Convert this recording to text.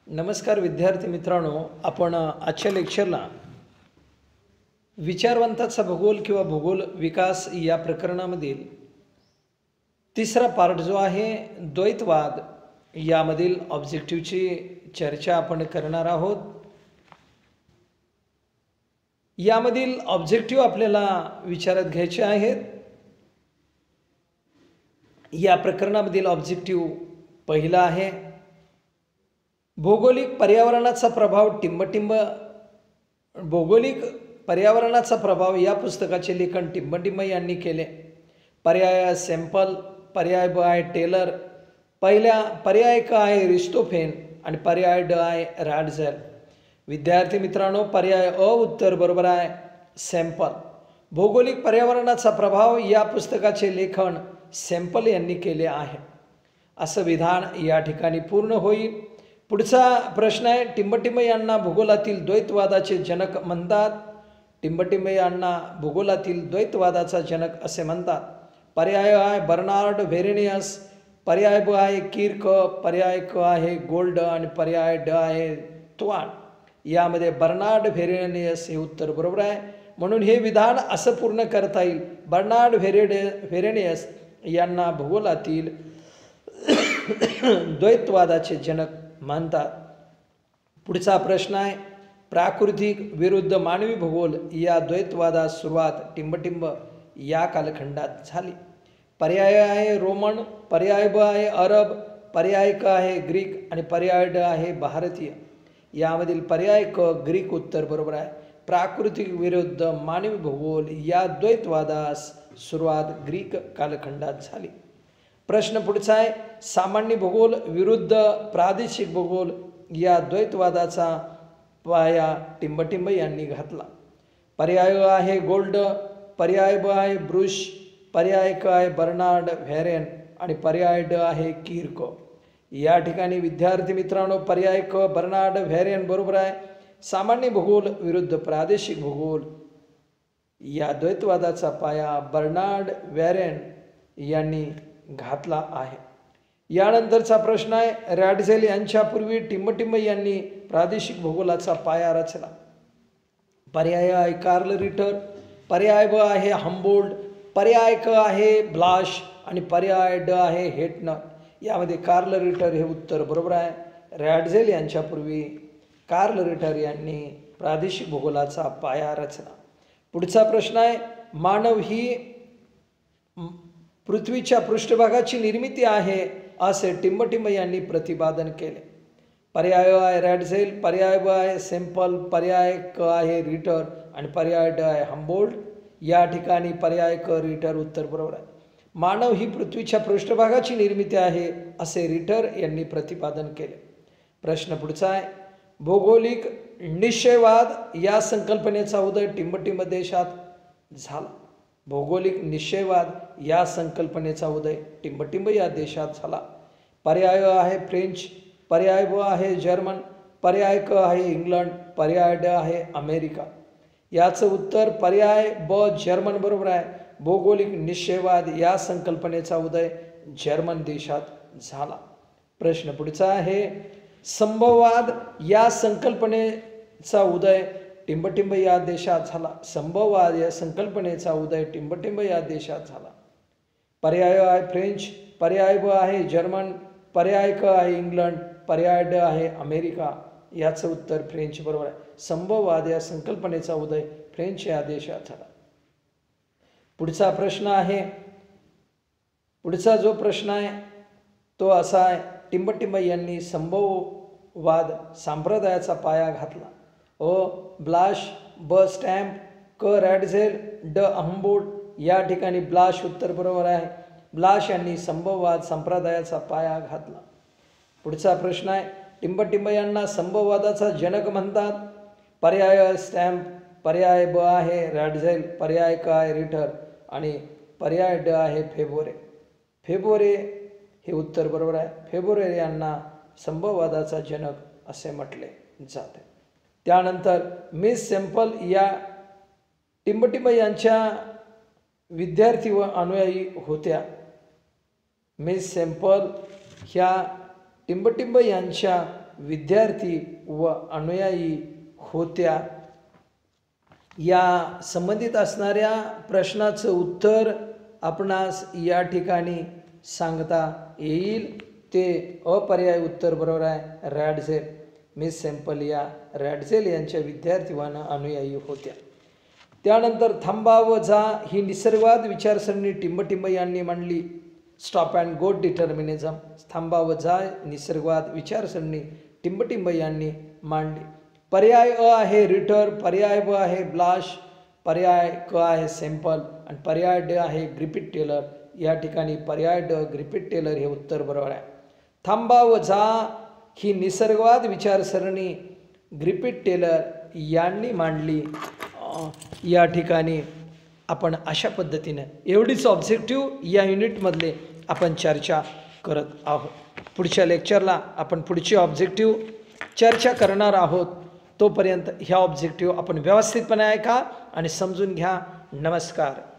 नमस्कार विद्यार्थी मित्रांनो, आपण आजच्या लेक्चरला विचारवंताचा भूगोल किंवा भूगोल विकास या प्रकरणामधील तिसरा पार्ट जो आहे द्वैतवाद यामधील ऑब्जेक्टिव्हची चर्चा आपण करणार आहोत। यामधील ऑब्जेक्टिव्ह आपल्याला विचारात घ्यायचे आहेत। या प्रकरणामधील ऑब्जेक्टिव्ह पहिला आहे भौगोलिक पर्यावरणाचा प्रभाव टिंबटिंब। भौगोलिक पर्यावरणाचा प्रभाव या पुस्तकाचे लेखन टिंबटिंब यांनी केले। पर्याय सॅम्पल, पर्याय ब आहे टेलर, पर्याय क आहे रिस्टोफेन आणि पर्याय ड आहे रॅडझेल। विद्यार्थी मित्रांनो, पर्याय अ उत्तर बरोबर आहे सॅम्पल। भौगोलिक पर्यावरणाचा प्रभाव या पुस्तकाचे लेखन सॅम्पल यांनी केले आहे असं विधान या ठिकाणी पूर्ण होईल। पुढचा प्रश्न आहे टिंबटिंब यांना भूगोलातील द्वैतवादाचे जनक म्हणतात। टिंबटिंब यांना भूगोलातील द्वैतवादाचा जनक असे म्हणतात। पर्याय आहे बर्नार्ड व्हेरेनियस, पर्याय ब आहे किर्क, पर्याय क आहे गोल्ड आणि पर्याय ड आहे त्वान। यामध्ये बर्नार्ड व्हेरेनियस हे उत्तर बरोबर आहे, म्हणून हे विधान असं पूर्ण करता येईल बर्नार्ड व्हेरेनियस यांना भूगोलातील द्वैतवादाचे जनक मानतात। पुढचा प्रश्न आहे प्राकृतिक विरुद्ध मानवी भूगोल या द्वैतवादास सुरुवात टिंबटिंब या कालखंडात झाली। पर्याय आहे रोमन, पर्याय ब आहे अरब, पर्याय क आहे ग्रीक आणि पर्याय ड आहे भारतीय। यामधील पर्याय क ग्रीक उत्तर बरोबर आहे। प्राकृतिक विरुद्ध मानवी भूगोल या द्वैतवादास सुरुवात ग्रीक कालखंडात झाली। प्रश्न पुढचा आहे सामान्य भूगोल विरुद्ध प्रादेशिक भूगोल या द्वैतवादाचा पाया टिंबटिंब यांनी घातला। पर्याय आहे गोल्ड, पर्याय ब आहे ब्रुश, पर्याय क आहे बर्नार्ड व्हेरेन आणि पर्याय ड आहे किर्क। या ठिकाणी विद्यार्थी मित्रांनो, पर्याय क बर्नार्ड व्हेरेन बरोबर आहे। सामान्य भूगोल विरुद्ध प्रादेशिक भूगोल या द्वैतवादाचा पाया बर्नार्ड व्हेरेन यांनी घातला आहे। यानंतरचा प्रश्न आहे रॅडझेल यांच्यापूर्वी टिंबटिंब यांनी प्रादेशिक भूगोलाचा पाया रचला। पर्याय आहे कार्ल रिटर, पर्याय ब आहे हम्बोल्ट, पर्याय क आहे ब्लाश आणि पर्याय ड आहे हेटनर। यामध्ये कार्ल रिटर हे उत्तर बरोबर आहे। रॅडझेल यांच्यापूर्वी कार्ल रिटर यांनी प्रादेशिक भूगोलाचा पाया रचला। पुढचा प्रश्न आहे मानव ही पृथ्वीच्या पृष्ठभागाची निर्मिती आहे असे टिंबटिंब यांनी प्रतिपादन केले। पर्याय आहे रॅडझेल, पर्याय ब आहे सॅम्पल, पर्याय क आहे रिटर आणि पर्याय ड आहे हम्बोल्ट। या ठिकाणी पर्याय क रिटर उत्तर बरोबर आहे। मानव ही पृथ्वीच्या पृष्ठभागाची निर्मिती आहे असे रिटर यांनी प्रतिपादन केले। प्रश्न पुढचा आहे भौगोलिक निश्चयवाद या संकल्पनेचा उदय टिंबटिंब देशात झाला। भौगोलिक निश्चयवाद या संकल्पनेचा उदय टिंबटिंब या देशात झाला। पर्याय आहे फ्रेंच, पर्याय ब आहे जर्मन, पर्याय क आहे इंग्लंड, पर्याय ड आहे अमेरिका। याचं उत्तर पर्याय ब जर्मन बरोबर आहे। भौगोलिक निश्चयवाद या संकल्पनेचा उदय जर्मन देशात झाला। प्रश्न पुढचा आहे संभववाद या संकल्पनेचा उदय टिंबटिंब या देशात झाला। संभववाद या संकल्पनेचा उदय टिंबटिंब या देशात झाला। पर्याय आहे फ्रेंच, पर्याय ब आहे जर्मन, पर्याय क आहे इंग्लंड, पर्याय ड आहे अमेरिका। याचं उत्तर फ्रेंच बरोबर आहे। संभववाद या संकल्पनेचा उदय फ्रेंच या देशात झाला। पुढचा प्रश्न आहे पुढचा जो प्रश्न आहे तो असा आहे टिंबटिंब यांनी संभववाद संप्रदायाचा पाया घातला। अ ब्लाश, ब स्टॅम्प, क रॅडझेल, ड हम्बोल्ट। या ठिकाणी ब्लाश उत्तर बरोबर आहे। ब्लाश यांनी संभववाद संप्रदायाचा पाया घातला। पुढचा प्रश्न आहे टिंबटिंब यांना संभववादाचा जनक म्हणतात। पर्याय स्टॅम्प, पर्याय ब आहे रॅडझेल, पर्याय क आहे रिटर आणि पर्याय ड आहे फेबोरे। फेबोरे हे उत्तर बरोबर आहे। फेबोरे यांना संभववादाचा जनक असे म्हटले जाते। त्यानंतर मिस सॅम्पल या टिंबटिंब यांच्या विद्यार्थी व अनुयायी होत्या। मिस सॅम्पल ह्या टिंबटिंब यांच्या विद्यार्थी व अनुयायी होत्या. या संबंधित असणाऱ्या प्रश्नाचं उत्तर आपणास या ठिकाणी सांगता येईल. ते अपर्याय उत्तर बरोबर आहे. रॅडझेल मिस सेम्पल या रॅडझेल यांच्या विद्यार्थी व अनुयायी होत्या. त्यानंतर थांबा व जा ही निसर्गवाद विचारसरणी टिंबटिंब यांनी मांडली. Stop and go determinism. थांबा व जा निसर्गवाद विचारसरणी टिंबटिंब यांनी मांडली. पर्याय अ आहे रिटर, पर्याय ब आहे ब्लाश, पर्याय क आहे सॅम्पल आणि पर्याय ड आहे ग्रिफिथ टेलर. या ठिकाणी पर्याय ड ग्रिफिथ टेलर हे उत्तर बरोबर आहे. थांबा व जा ही निसर्गवाद विचारसरणी ग्रिफिथ टेलर यांनी मांडली. या ठिकाणी आपण अशा पद्धतीने एवढीच ऑब्जेक्टिव्ह या युनिटमधले आपण चर्चा करत आहोत. पुढच्या लेक्चरला आपण पुढची ऑब्जेक्टिव्ह चर्चा करणार आहोत. तोपर्यंत ह्या ऑब्जेक्टिव्ह आपण व्यवस्थितपणे ऐका आणि समजून घ्या. नमस्कार.